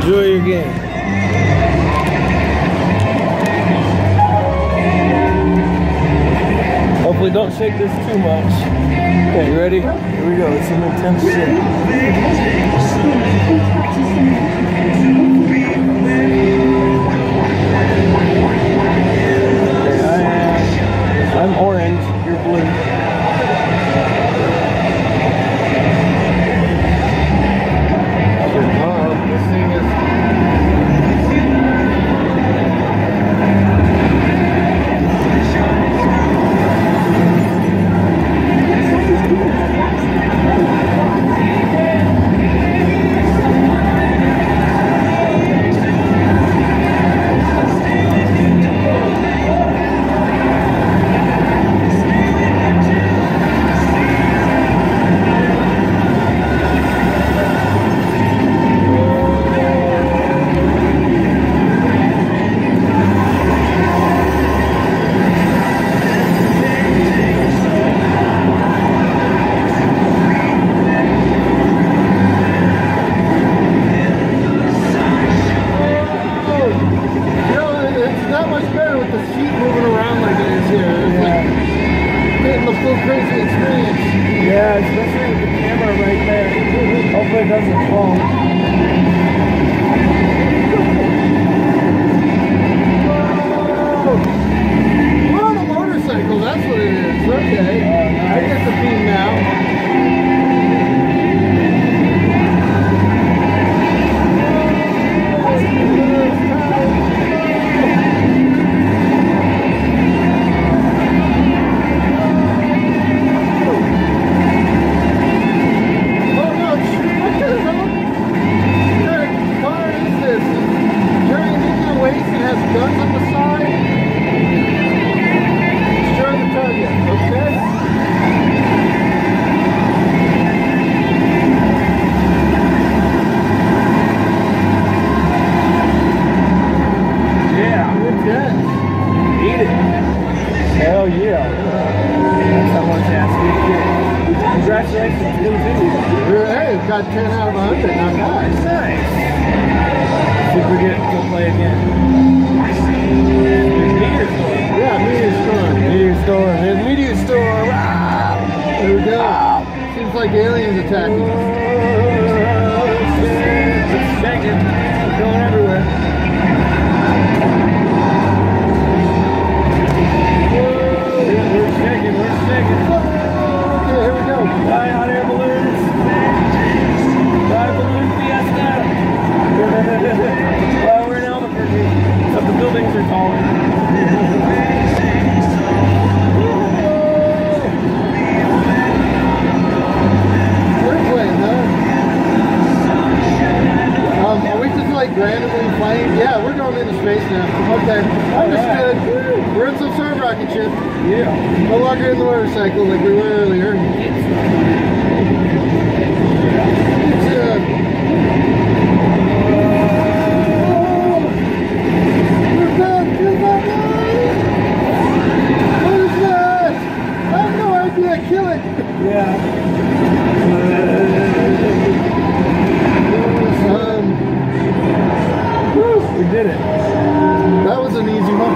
Enjoy your game. Hopefully don't shake this too much. Okay, you ready? Here we go. It's an intense shake. I'm orange, you're blue. This thing is... Yeah, especially with the camera right there. Hopefully it doesn't fall. We're on a motorcycle, that's what it is. Okay. Nice. I get the beam now. Hell yeah. That's how much ass we get. Congratulations, new video. Hey, got 10 out of 100, not bad. Nice. See if we get to play again. Meteor storm. Yeah, meteor storm. Meteor storm. There's meteor storm. Ah! There we go. Ah! Seems like aliens attacking us. It's shaking. It's going everywhere. We're shaking. Okay, here we go. Fly hot air balloons. Fly balloon fiesta. Well, we're in Albuquerque, but the buildings are taller. Airplane, huh? Are we just like randomly flying? Yeah, we're going into space now. Okay, understood. Right. We're in some sort of rocket ship. Yeah. No longer in the motorcycle like we were earlier. What is that? I have no idea. Kill it. Yeah. We did it. That was an easy one.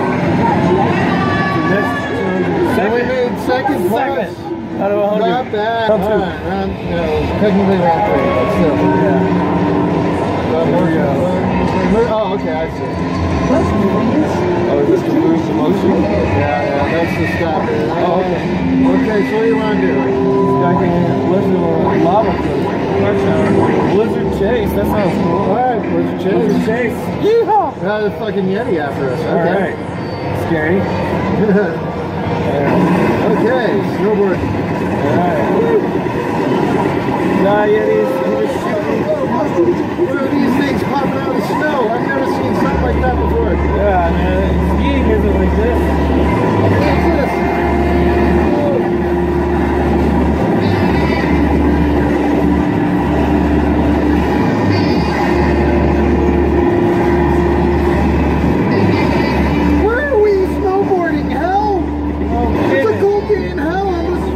So we made second place. Out of 100. Not bad. Round 2. Technically round 3, but still. Yeah. There we go. Oh, okay, I see. Oh, is this the boost emotion? Yeah, that's the stop. Oh, okay. Okay, so what do you want to do? I can listen to a lava flow. Blizzard Chase, that sounds cool. Alright, Blizzard Chase. Blizzard Chase. Yeehaw! Got a fucking Yeti after us. Okay. Alright. Scary. Okay, snowboard. Alright. Nah, Yetis, I'm just shooting. What are these things popping out of the snow? I've never seen something like that before. Yeah, man. Skiing isn't like this. What's this?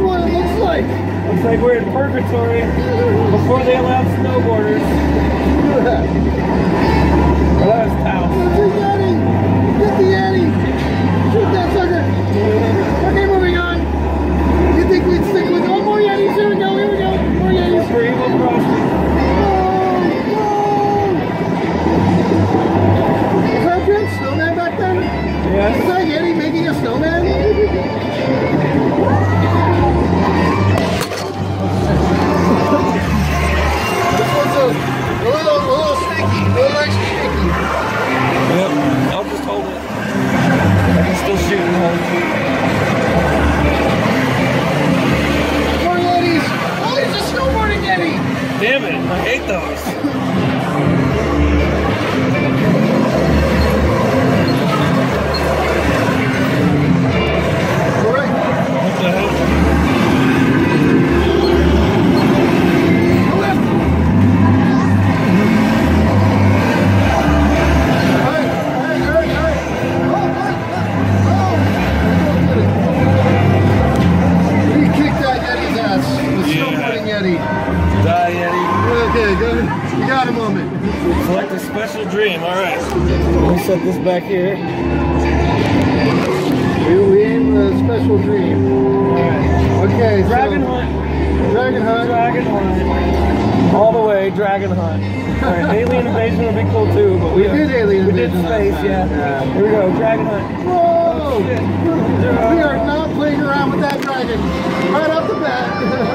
Like we're in purgatory before they allowed snowboarders. That was tough. Get the Yeti! Shoot that sucker! Okay, moving on. You think we'd stick with one more Yetis? Here we go, here we go. More Yetis. For evil crossing. Was that a good snowman back then? Yes. Was that Yeti making a snowman? This one's a little shaky, a little extra shaky. Yep, I'll just hold it. I can still shoot and hold it. More Yetis! Oh, there's a snowboarding Yeti! Damn it, I hate those. Alright. What the hell? Okay, go ahead. You got a moment. Select a special dream. All right. We'll set this back here. We aim the special dream. All right. Okay. Dragon hunt. Dragon hunt. Dragon hunt. All the way, dragon hunt. All right. Alien invasion would be cool too, but we did alien invasion. We did space, yeah. Here we go, dragon hunt. Whoa! Oh, shit. We are not playing around with that dragon. Right off the bat.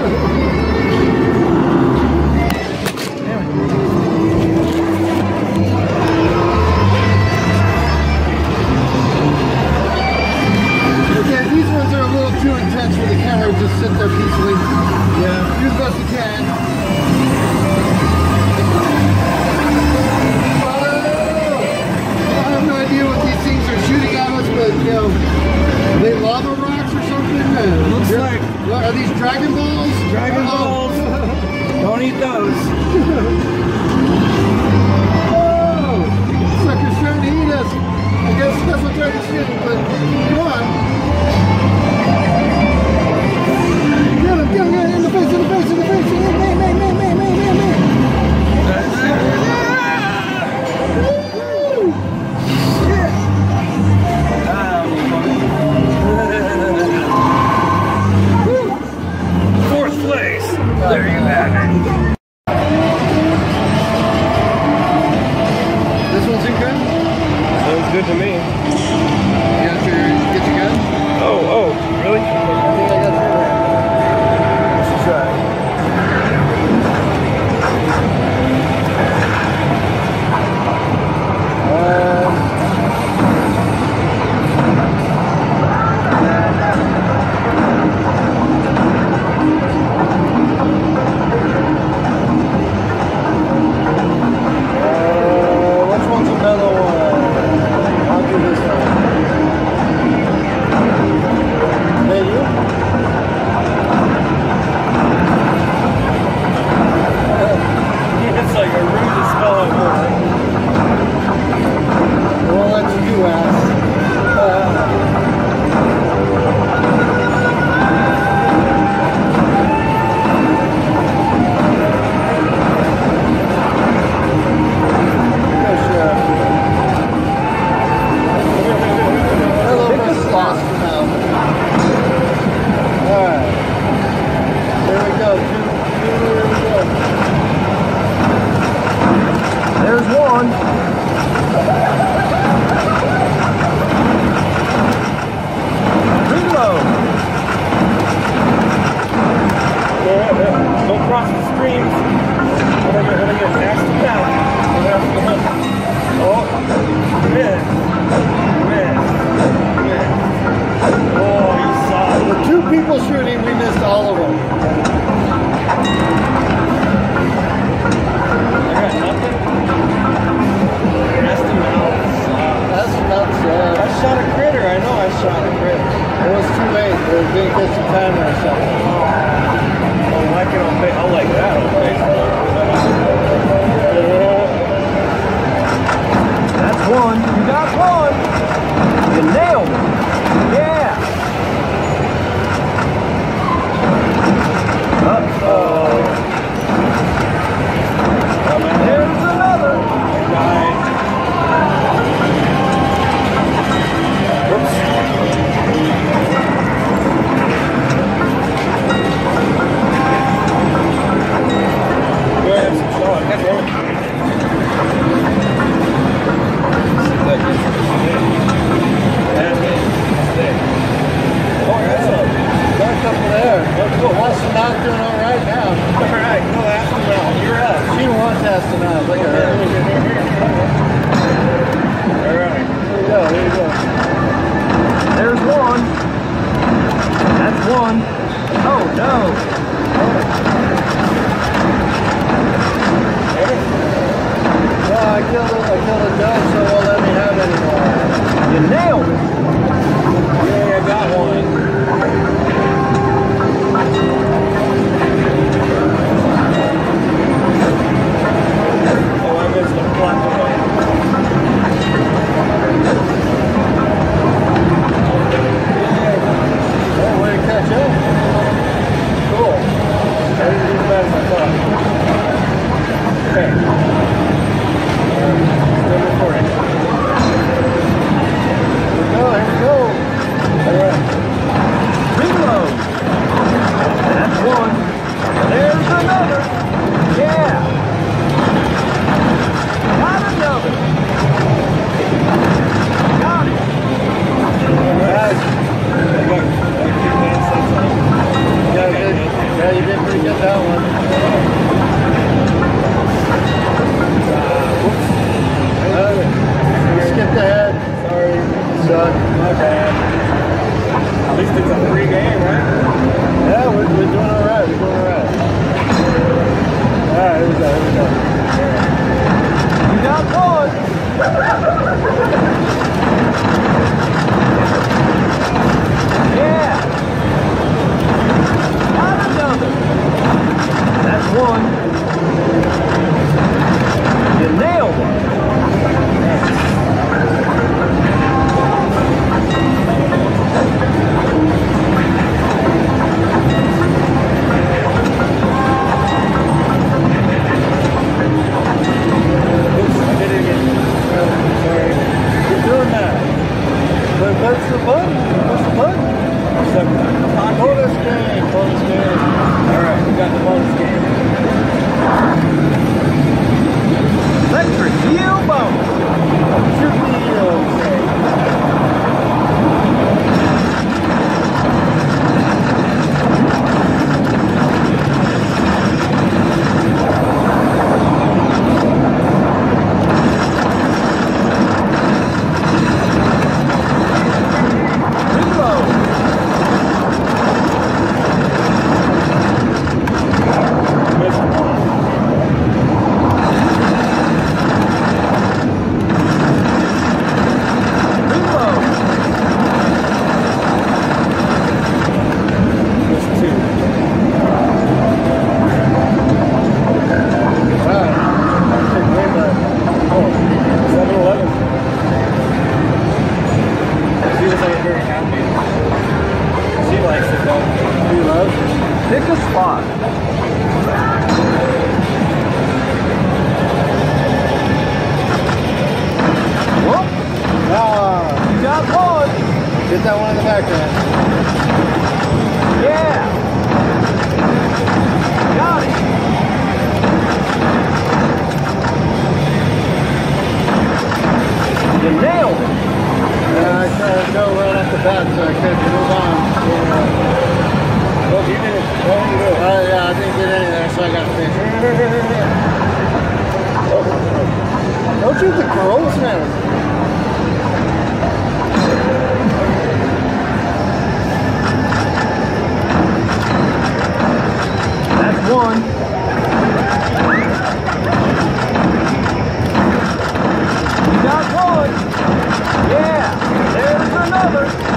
Okay, these ones are a little too intense for the camera to just sit there peacefully. Yeah. Do the best you can. I have no idea what these things are shooting at us, but you know, are they lava rocks or something? Looks like. Are these Dragon Balls? Dragon Balls. Don't eat those. Oh! Sucker's trying to eat us. I guess that's what trying to shoot, but come on. Get him, in the face, in the face, in the face. Me. Fourth place. There you have it. This one's in good? Sounds good to me. You got your, get your gun? Oh, really? I think I got your gun. Let's try. Which one's a mellow one? I'll do this one. Hey, you? It's like a rude to spell it more. Well, that's you, ass. There's one. Reload. Don't cross the streams. When I get nasty down. Oh, miss. Oh, you saw it. With two people shooting, we missed all of them. I got nothing. Nasty mouth. That's nuts, yeah. I shot a critter. I know I shot a critter. It was too late. It didn't get some timer or something. I'll like it on Facebook. I'll like that on Facebook. That's one. You got one. You nailed it. Yeah. Well, Astronaut doing all right now. All right, no astronaut. You're up. She wants Astronaut. Look at her. All right. Here we go. Here we go. There's one. That's one. Oh no. Well, I killed a dove, so it won't let me have any more. You nailed it. Yeah, I got one. Oh, I missed the black one. Oh, way to catch up. Cool. I didn't do as bad as I thought. Okay. Still recording. Here we go. All right. Reload. That's one. There's another. Yeah. Got another. Got it. Yeah, you did pretty good that one. You skipped ahead. Sorry. Suck. My bad. At least it's a free game, right? Yeah, we're doing all right. We're doing all right. All right, here we go. Here we go. You got one. Yeah. Got another. That's one. You nailed it. What's the button? What's the button? Bonus game. Bonus game. All right, we got the bonus game. Electric Eel bonus. Pick a spot. Whoop. You got one. Get that one in the background. Yeah. Got it. You nailed it. I tried to go right off the bat, so I couldn't move on. Well, you didn't. Well, you did. Yeah, I didn't get any there, so I got fish. Don't shoot the girls now. That's one. You got one. Yeah, there's another.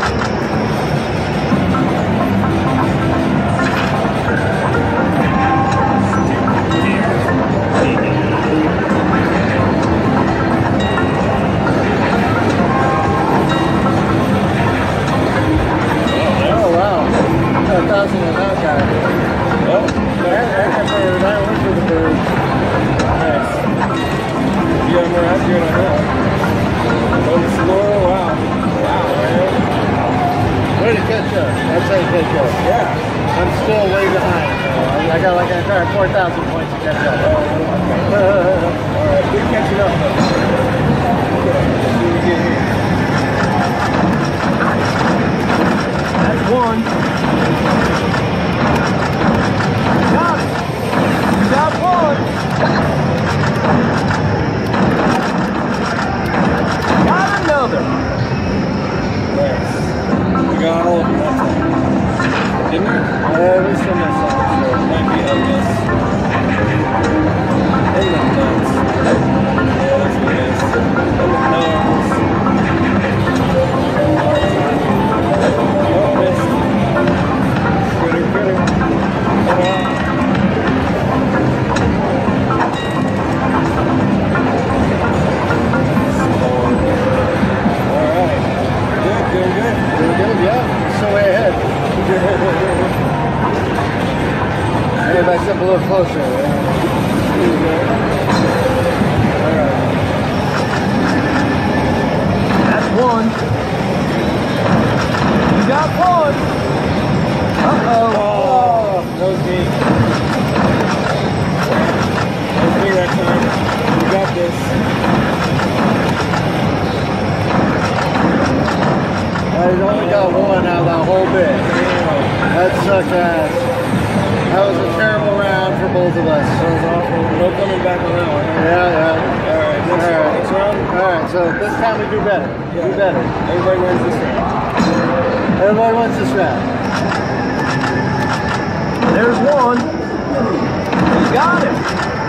Oh, wow. 1,000 on that guy. Well, That went for the bird. nice. You got more accurate on that. Low score, wow. Wow, man. Way to catch up. That's how you catch up. Yeah. I'm still way behind. I got like an entire 4,000 points to catch up. Alright, good catching up though. Okay, let's see what we get here. That's one. We still missed some, so it might be a miss. In the nuts. Yeah, that's a miss. In the nose. Oh, missed. Critter. Come on. Alright. Good. yeah. So way ahead. Maybe if I step a little closer. Alright. That's one. You got one. Oh, that was me. That was me that time. You got this. I've only got one out of that whole bit. That sucked ass. That was a terrible round for both of us. That was awful. No coming back on that one. Yeah. Alright, next round. Alright, so this time we do better. Yeah. Do better. Everybody wins this round. Everybody wins this round. There's one. You got it.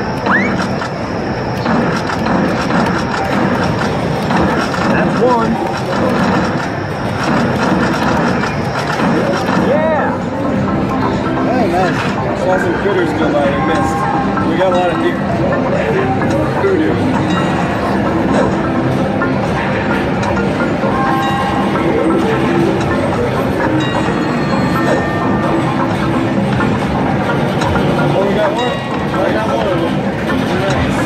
That's one. Yeah. Hey, nice. Saw some critters go by and missed. We got a lot of deer. Voodoo. Oh, we got one? I got one of them. Nice.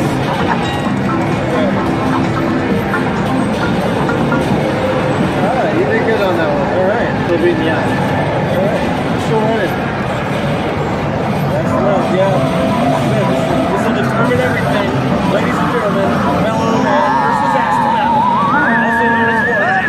Alright, you did good on that one. Alright. Still beating you out. Alright. Still winning. That's enough, yeah. This will determine everything. Ladies and gentlemen, Mellow Man versus Aston, also known as Warmack.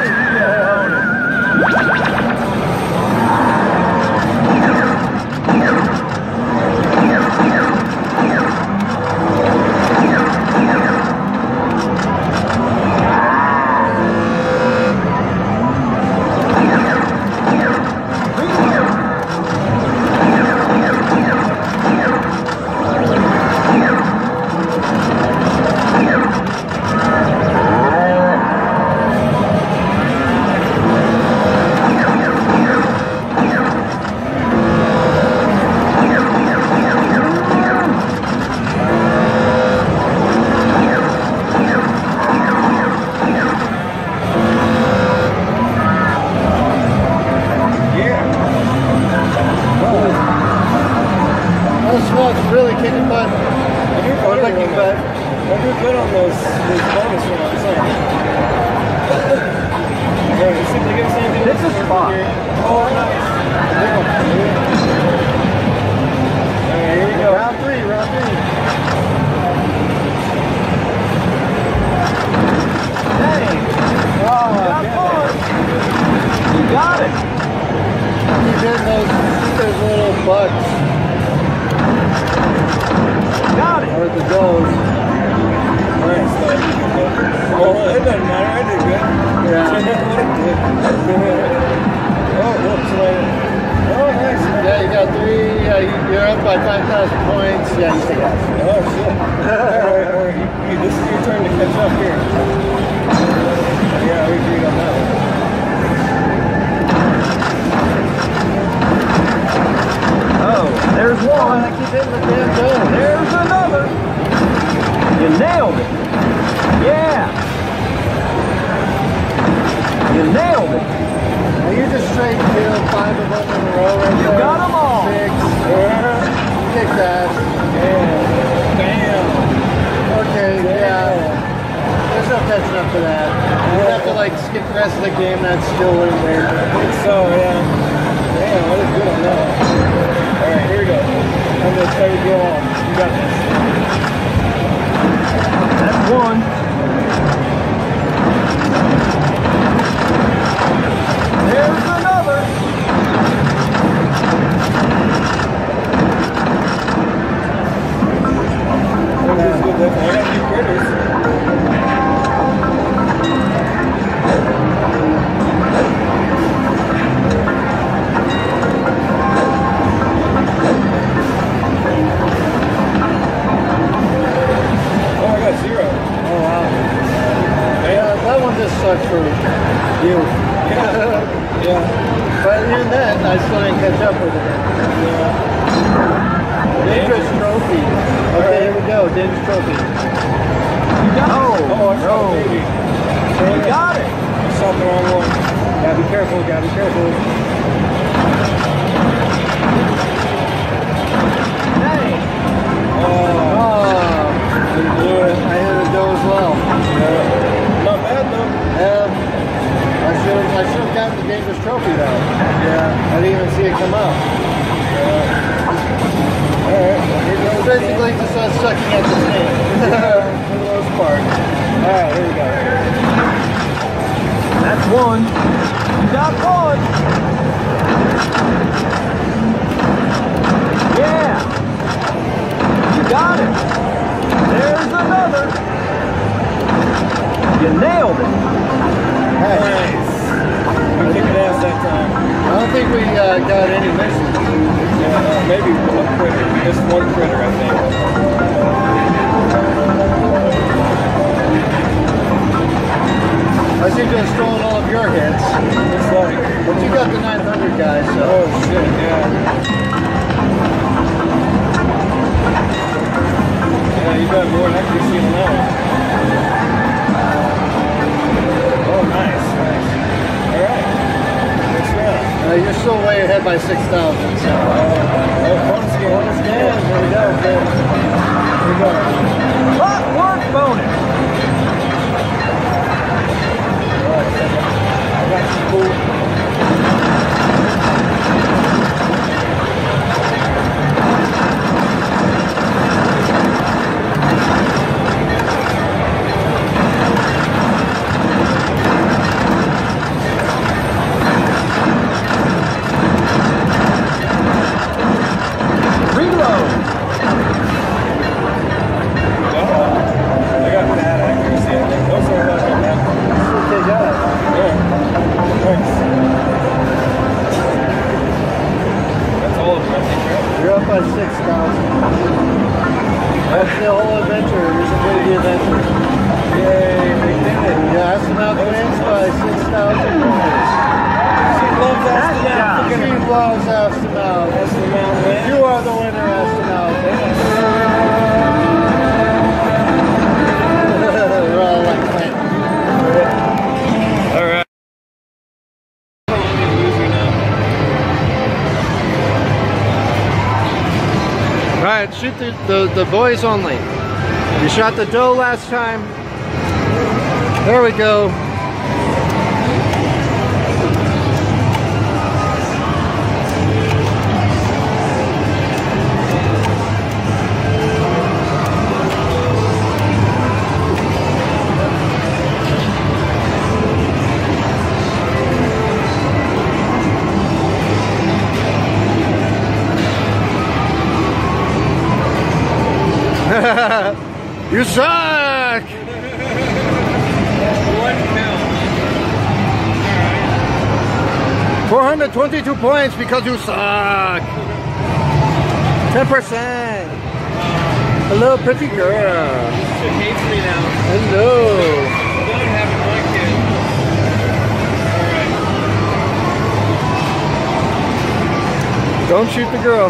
Really kicking butt. I do Or licking butt. I do good on those bonus rounds, huh? Alright, let's see if they give us anything. This is fun. Oh, nice. Alright, here we go. Round three. Dang. Oh, You got it. you did those little bugs. Got it. Or the does. Alright, so well, it doesn't matter, I did good. Yeah. Oh, nice. Yeah, you got three. You're up by 5,000 points. Yeah, you take off. Oh, shit. Alright, this is your turn to catch up here. Yeah, we agreed on that one. Oh, there's one. I keep hitting the damn dome. There's another. You nailed it. Yeah. You nailed it. Now you just straight kill 5 of them in a row right You there. got them all. 6. Kick that. Damn. Okay, yeah. There's no catching up to that. You have to like skip the rest of the game. That's still wouldn't win. I think so, yeah. Damn, I did good on that. Alright, here we go. I'm gonna try to go on. You got this. That's one. There's another. That's good. I got a few critters. Dangerous trophy. Okay, here we go. Dangerous trophy. You got it. Oh, I shot a baby. You got it. I shot the wrong one. Gotta be careful, gotta be careful. Hey. Didn't do it. I hit a doe as well. Not bad though. I should have gotten the dangerous trophy though. Yeah. I didn't even see it come up. Alright. It was basically just us sucking at the snake. For the most part. Alright, here we go. That's one. You got one. Yeah. You got it. There's another. You nailed it. Nice. We kicked ass that time. I don't think we got any missions. Yeah, maybe one critter. Just one critter, I think. I seem to have stolen all of your hits. It's like, But you got the 900 guys, so. oh shit, yeah. Yeah, you got more accuracy than that one. Oh, nice, nice. Alright. Next round. You're still way ahead by 6,000. So. Bonus game. Bonus game. There we go. Okay. Here we go. Clockwork bonus. I got some cool. By 6,000. That's the whole adventure. You're completed the adventure. Yay, we did it. Yeah, Astronaut wins by 6,000 points. She loves Astronaut. She loves Astronaut. Astronaut wins. You are the winner, Astronaut. We're all like playing. All right. Alright, shoot the boys only. You shot the doe last time. There we go. You suck! 1 kill. 422 points because you suck. 10%. Hello, pretty girl. She hates me now. Hello. I'm done having my kid. Alright. Don't shoot the girl.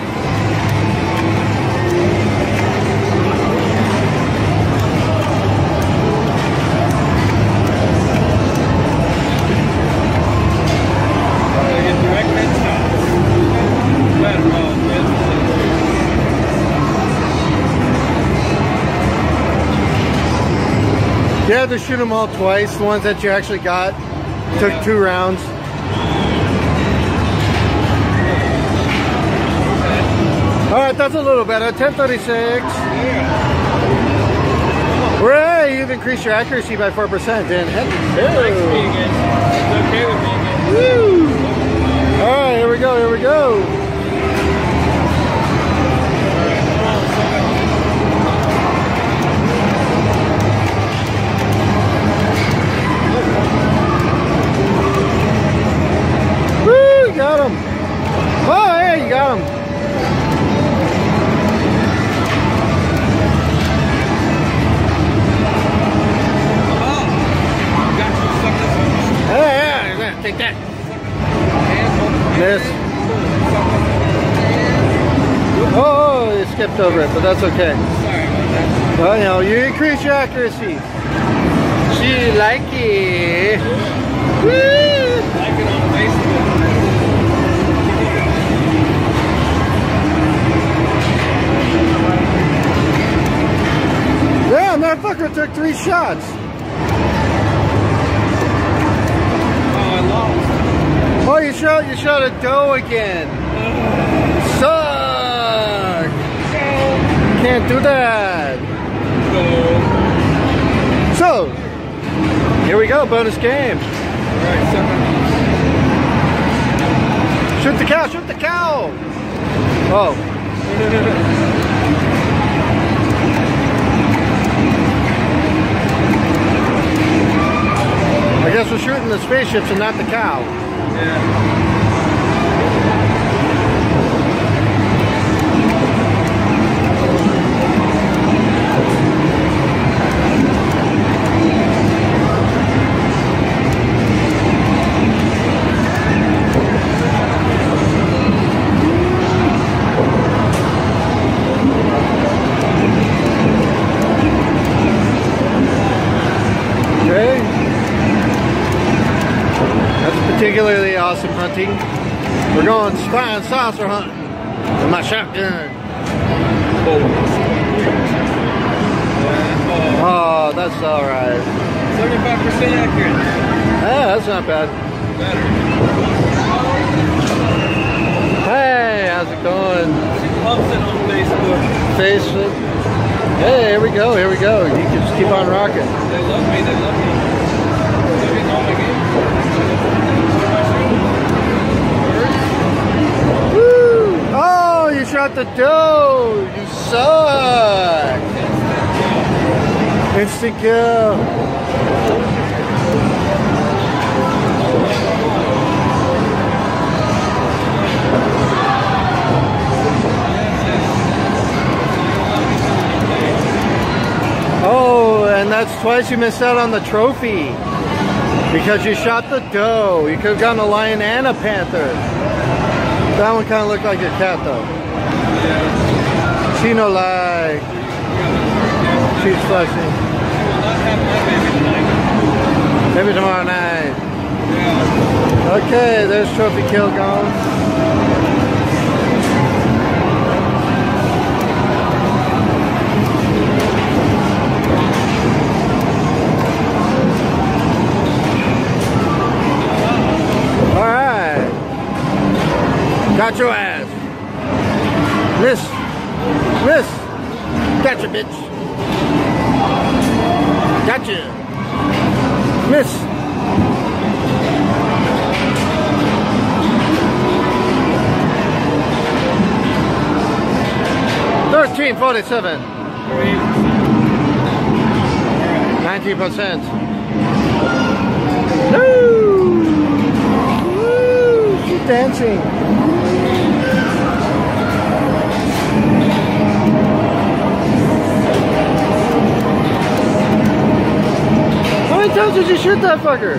You had to shoot them all twice. The ones that you actually got took 2 rounds. All right, that's a little better. 1036. Hooray! You've increased your accuracy by 4%. Dan. It's okay with me again. Woo! All right, here we go. Here we go. Got him. Oh, yeah, you got him. Yeah, take that. Miss. skipped over it, but that's okay. Sorry about that. Well, you know, you increase your accuracy. She like it. Woo! Like it on Facebook. Damn, that fucker took 3 shots. Oh, I lost. Oh, you shot a doe again. Suck. Can't do that. So, here we go, bonus game. Alright, second. Shoot the cow, shoot the cow. Oh. I guess we're shooting the spaceships and not the cow. Yeah. Particularly awesome hunting. We're going flying saucer hunting with my shotgun. Oh, that's alright. 75% accurate. Yeah, that's not bad. Better. Hey, how's it going? She loves it on Facebook. Facebook. Hey, here we go, here we go. You can just keep on rocking. They love me, they love me. They love all my games. Oh, you shot the doe! You suck! Instant kill! Oh, and that's twice you missed out on the trophy. Because you shot the doe. You could have gotten a lion and a panther. That one kind of looked like your cat though. Yeah. She no like. She's flexing. Maybe tomorrow night. Yeah. Okay, there's trophy kill gone. Got your ass. Miss. Miss. Gotcha, bitch. Gotcha. Miss. $13.47. 19%. Woo! Woo! She's dancing. How many times did you shoot that fucker?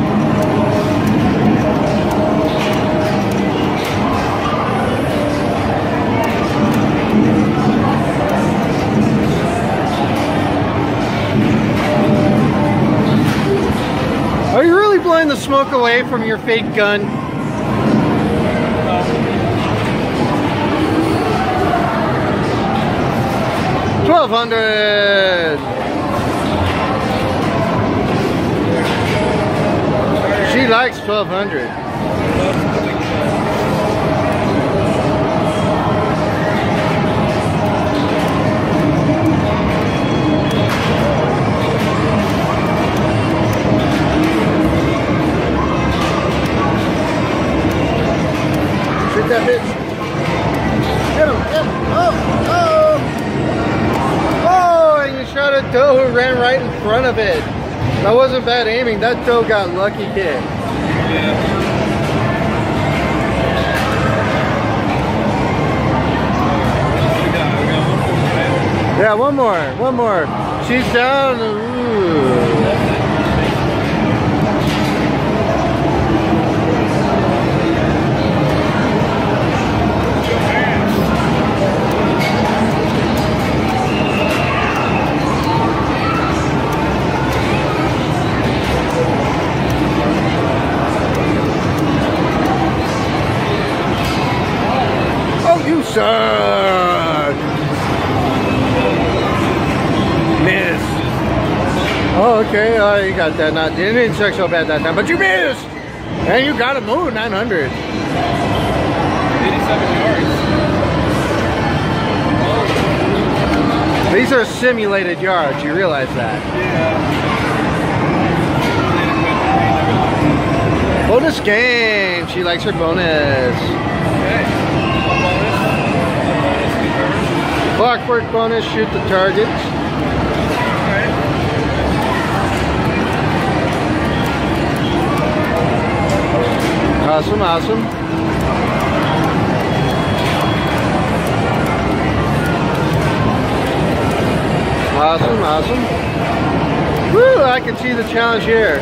Are you really blowing the smoke away from your fake gun? $1,200. She likes 1,200. Shoot that bitch. Hit him. Hit him. Oh, oh. Oh, and you shot a doe who ran right in front of it. That wasn't bad aiming. That doe got lucky hit. Yeah, one more. One more. She's down. Ooh. You suck. Miss. Oh, okay. Oh, you got that. Not, it didn't suck so bad that time, but you missed. And you got a move, 900. 87 yards. These are simulated yards. You realize that? Yeah. Bonus game. She likes her bonus. Okay. Clockwork bonus. Shoot the target. Awesome, awesome. Awesome, awesome. Woo, I can see the challenge here.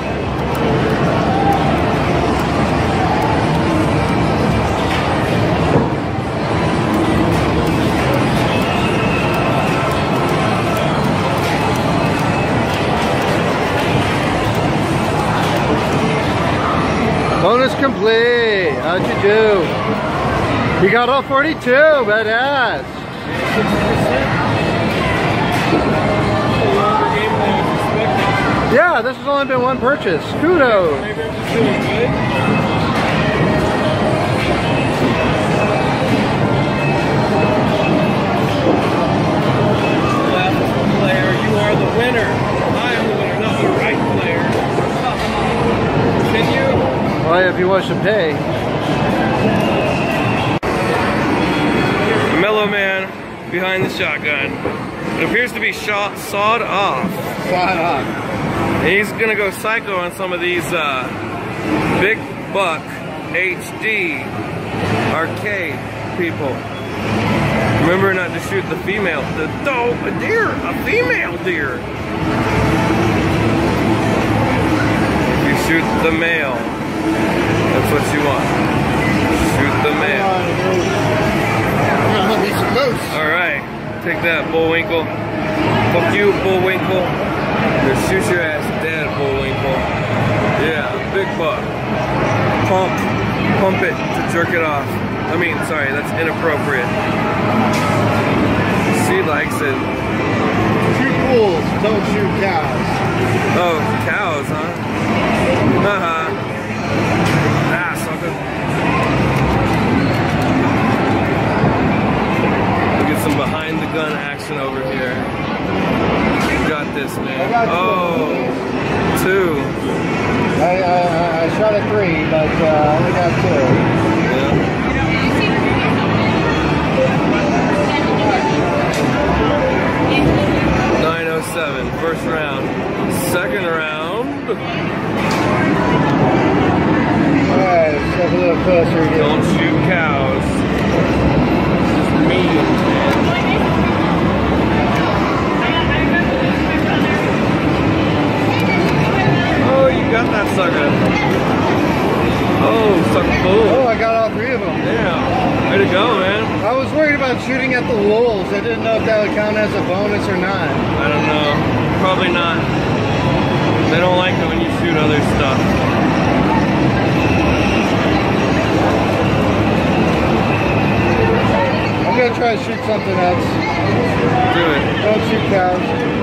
Bonus complete. How'd you do? You got all 42. Badass. Yeah, this has only been one purchase. Kudos. Maybe I'm just doing good. Left player, you are the winner. I am the winner, not the right player. Continue. Well, if you want to pay. Mellow Man behind the shotgun. It appears to be sawed off. Sawed off. He's gonna go psycho on some of these big buck HD arcade people. Remember not to shoot the female, a deer, a female deer. If you shoot the male, that's what you want. Shoot the male. All right, take that, Bullwinkle. Fuck you, Bullwinkle. Just shoot your ass dead, Bullwinkle. Yeah, big buck. Pump it to jerk it off. I mean, sorry, that's inappropriate. She likes it. Shoot bulls, don't shoot cows. Oh, cows, huh? Haha. Ah, sucker. We'll get some behind the gun action over here. Got this, man. Oh, 2. I shot at 3, but I only got 2. Yeah. .907, first round. Second round. Alright, step a little closer again. Don't shoot cows. Just mean, man. Oh, you got that sucker. Oh, sucker bull. Oh, I got all 3 of them. Yeah. Way to go, man. I was worried about shooting at the lulls. I didn't know if that would count as a bonus or not. I don't know. Probably not. They don't like it when you shoot other stuff. I'm gonna try to shoot something else. Do it. Don't shoot cows.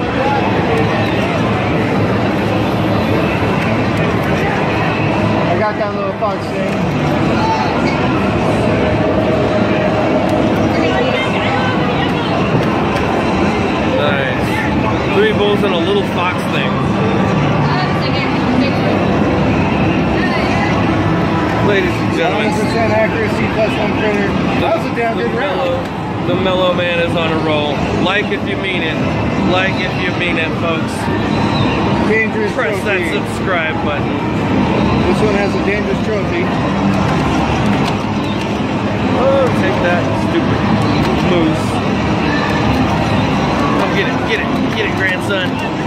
I got that little fox thing. Nice. 3 bulls and a little fox thing. Ladies and gentlemen. 100% accuracy plus 1 critter. That was a damn good round. The Mellow Man is on a roll. Like if you mean it. Like if you mean it, folks. Dangerous Press trophy. that subscribe button. This one has a dangerous trophy. Oh, take that, stupid moose. Come get it, grandson.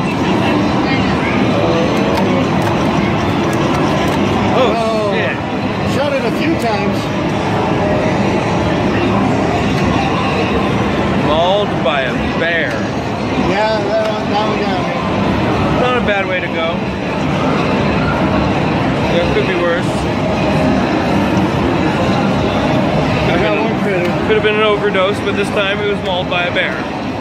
Oh, shit. Shot it a few times. Mauled by a bear. Yeah, that one down. Not a bad way to go. There could be worse. I got 1 critter. Could Could have been an overdose, but this time it was mauled by a bear.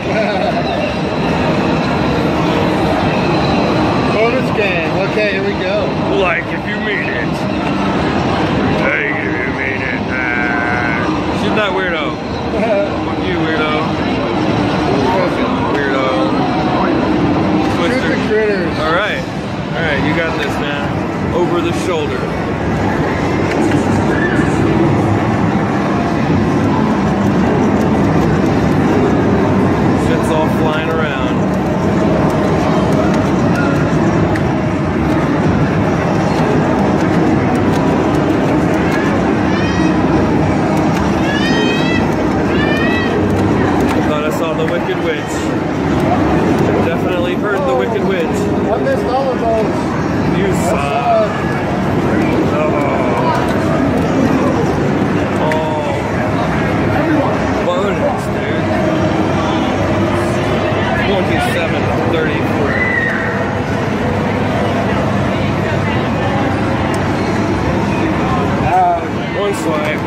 Bonus game. Okay, here we go. Like if you mean it. Like if you mean it. Shoot that weirdo. Fuck you, weirdo. Weirdo. Shoot the critters. Alright. Alright, you got this now. Over the shoulder. Shit's all flying around. The Wicked Witch. Definitely heard the Wicked Witch. I missed all of those. You suck. Oh. Bonus, dude. 27-34. One swipe.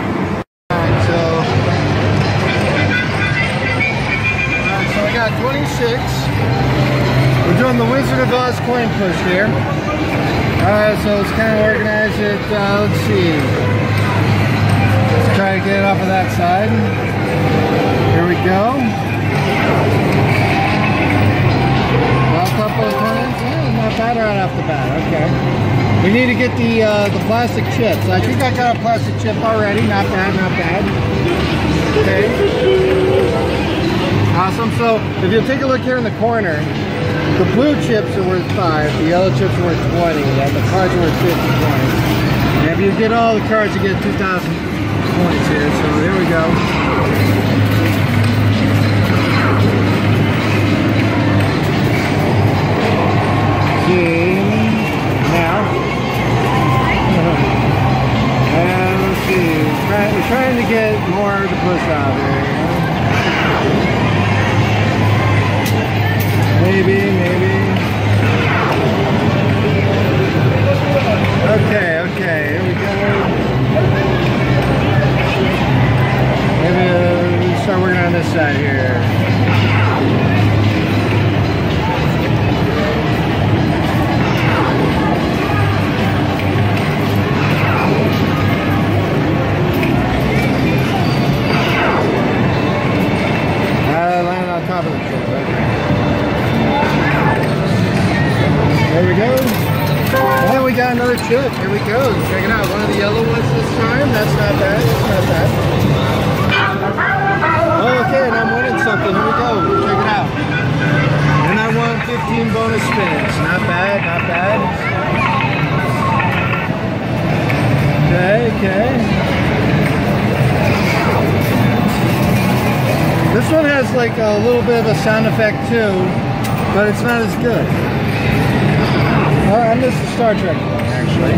We got 26. We're doing the Wizard of Oz coin push here. Alright, so let's kind of organize it. Let's see. Let's try to get it off of that side. Here we go. Well, a couple of coins. Not bad right off the bat. Okay. We need to get the plastic chips. I think I got a plastic chip already. Not bad, not bad. Okay. Awesome. So if you take a look here in the corner, the blue chips are worth 5, the yellow chips are worth 20, and the cards are worth 50 points. And if you get all the cards, you get 2,000 points here. So here we go. See now. And let's see. We're trying to get more to push out here. Maybe. Okay, here we go. Maybe we'll start working on this side here. Land on top of the chip, okay. There we go. And we got another chip. Here we go. Check it out. One of the yellow ones this time. That's not bad. That's not bad. Oh, okay, and I'm winning something. Here we go. Check it out. And I won 15 bonus spins. Not bad, not bad. Okay. This one has like a little bit of a sound effect too, but it's not as good. I missed the Star Trek one, actually.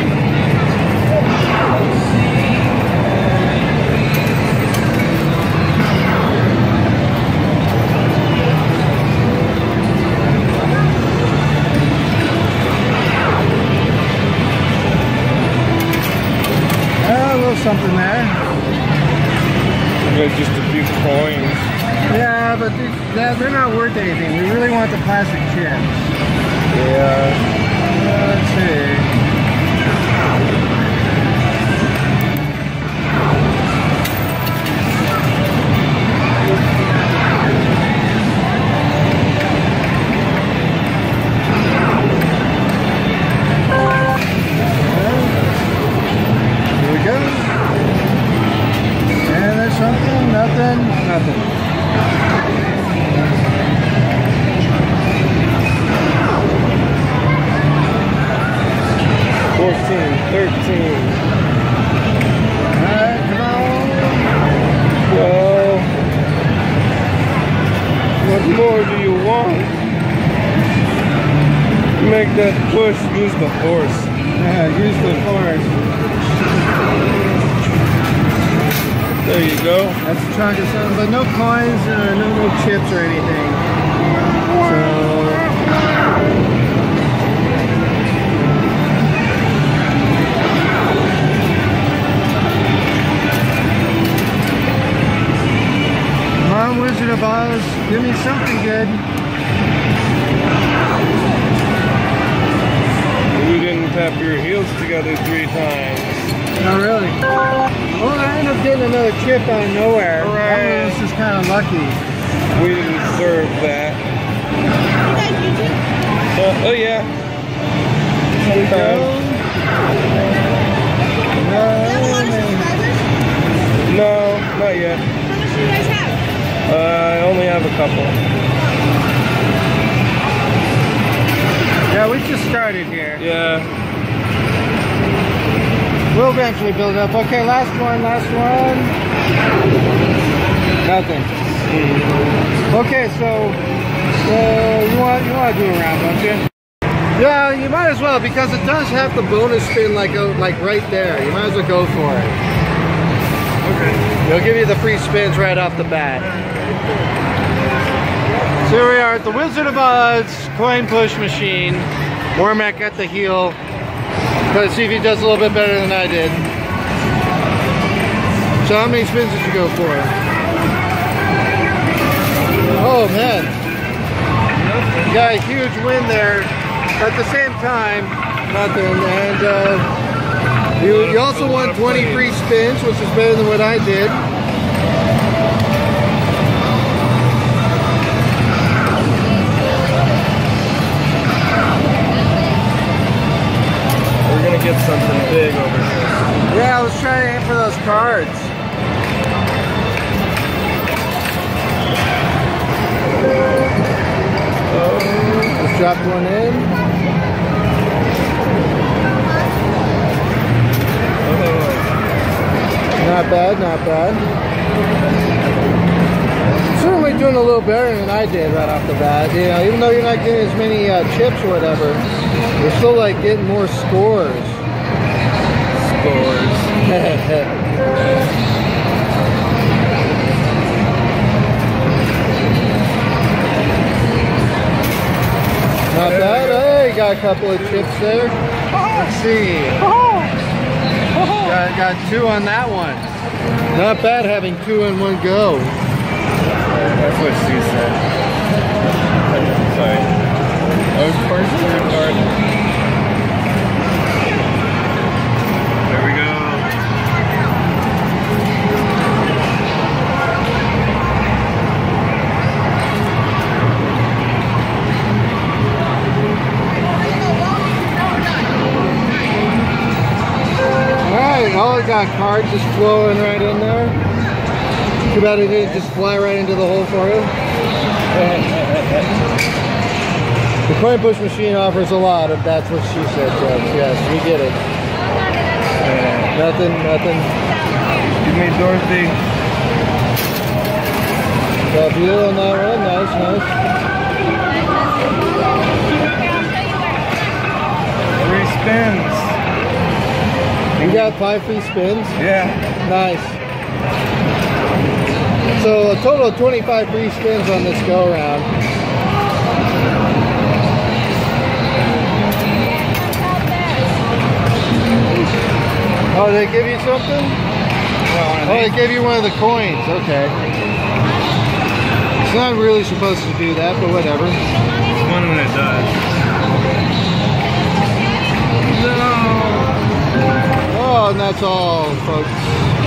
A little something there. Just a few coins. Yeah, but they're not worth anything. We really want the plastic chips. Yeah. Let's see. Here we go. And there's something, nothing. 14, 13. Alright, come on. Well, what more do you want? Make that push, use the force. Yeah, use the force. There you go. That's a chunk of something, but no coins, no chips or anything. So. Wizard of Oz, give me something good. You didn't tap your heels together 3 times. Not really. Well, I ended up getting another chip out of nowhere. Right. This is kind of lucky. We didn't serve that. Oh yeah. There we go. No, not yet. How much do you guys have? I only have a couple. Yeah, we just started here. Yeah. We'll eventually build up. Okay, last one. Nothing. Okay, so you want to do a round, don't you? Yeah, you might as well, because it does have the bonus spin like right there. You might as well go for it. Okay. They'll give you the free spins right off the bat. So here we are at the Wizard of Oz coin push machine. Warmack at the heel. Let's see if he does a little bit better than I did. So how many spins did you go for? Oh man. You got a huge win there. At the same time, nothing. And you also won 20 free spins, which is better than what I did. We're gonna get something big over here. Yeah, I was trying to aim for those cards. Just dropped one in. Not bad, not bad. Certainly doing a little better than I did right off the bat. You know, even though you're not getting as many chips or whatever, you're still like getting more scores. Not bad. Hey, got a couple of chips there. Let's see. Got 2 on that one. Not bad having 2 in one go. That's what she said. Sorry. Of course, third card. There we go. Alright, all I got cards just flowing right in there. Too bad it didn't just fly right into the hole for you. The coin push machine offers a lot, if that's what she said, Jeff. Yes, we get it. Nothing. Give me Dorothy. Got a view on that one. Nice. Free spins. You got 5 free spins? Yeah. Nice. So a total of 25 free spins on this go round. Oh, they give you something? Oh, they gave you one of the coins. Okay. It's not really supposed to do that, but whatever. It's fun when it does. No. Oh, and that's all, folks.